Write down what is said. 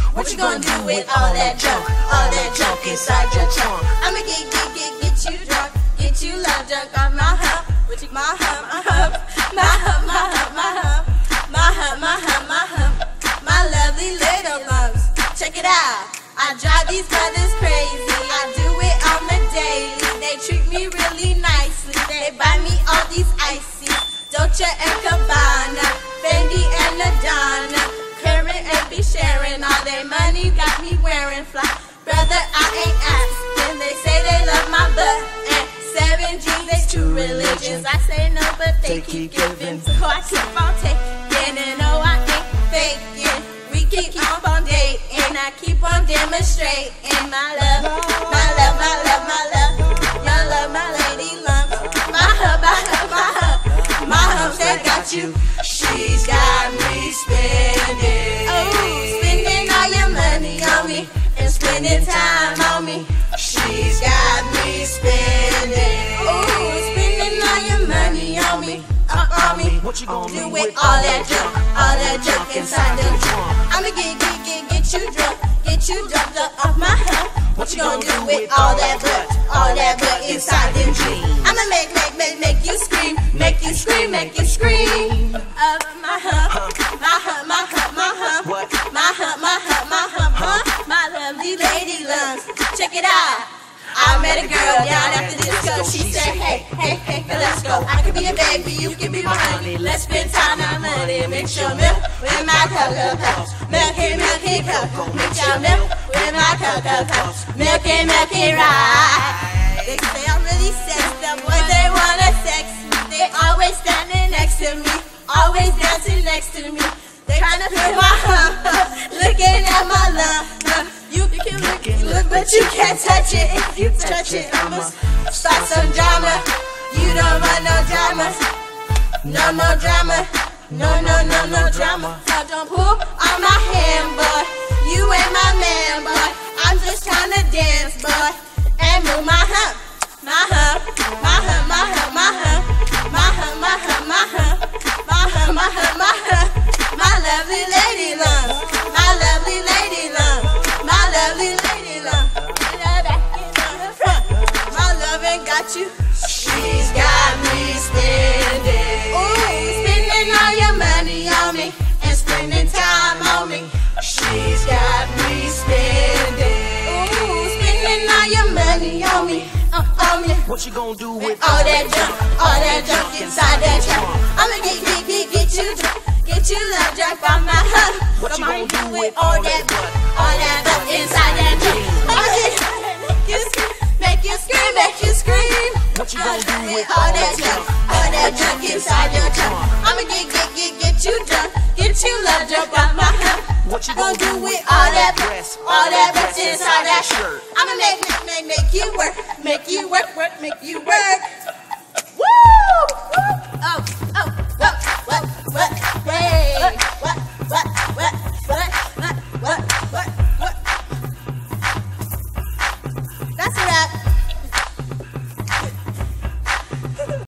What you gonna do with all that junk inside your trunk? I'ma get you drunk, get you love drunk off my hump, my hump, my hump, my hump, my hump, my hump, my hump, my hump, my hump, my lovely little lumps. Check it out, I drive these brothers crazy, I do it on the daily. They treat me really nicely, they buy me all these ices, Dolce and Gabbana, Fendi and Madonna, Karen and be sharing all their money, got me wearing fly. Brother, I ain't asking, they say they love my butt, and 7 G's, they 2 religions. I say no, but they keep giving, so I keep on taking, and no, I ain't faking. We keep on dating, I keep on demonstrating my love, my love, my love, my love. Your love, my lady lumps, my hub, my hub, my hub, my hubs that got you. She's got me spending, oh, spending all your money on me, and spending time on me. She's got me spending, oh, spending all your money on me, on me. What you gonna do with all that junk inside the trunk? I'ma get you drunk off my hump. What you gonna do with all that butt inside them jeans? I'ma make you scream, make you scream, make you scream. Of my hump, my hump, my hump, my hump, my hump, my hump, my hump, huh? My lovely lady lungs. Check it out. I met a girl down after this disco. She said, hey, let's go. I could be a baby, you can be my honey. Let's spend time on money. Mix your milk with my cocoa puffs. Milky, milky cocoa. Mix your milk with my cocoa puffs. Milky, milky ride. They say I'm really sexy, boys, they wanna sex me. They always standing next to me, always dancing next to me. They tryna feel my hump, looking at my lump. You can look, but you can't touch it. If you touch it, I'ma start some drama. You don't want no drama, no more drama, no drama. So don't pull on my hand, boy. You ain't my man, boy. I'm just tryna dance, boy, and move my hump, my hump, my hump, my hump, my hump, my hump, my hump, my hump, my hump, my hump, my hump. My lovely lady lumps, my lovely lady lumps, my lovely lady lumps. My loving got you. She's got me spending, ooh, spending all your money on me, and spending time on me. She's got me spending, ooh, spending all your money on me, on me. What you gonna do with all that junk inside that trunk? I'ma get you drunk. Get you love drunk on my hump. What you gonna do with all that butt inside that trunk? I'ma make you scream, make you scream. What you gonna do with all that junk inside your trunk? I'ma get you drunk, get you love drunk on my hump. What you gonna do with all that butt inside that shirt? I'ma make you work, make you work, make you work.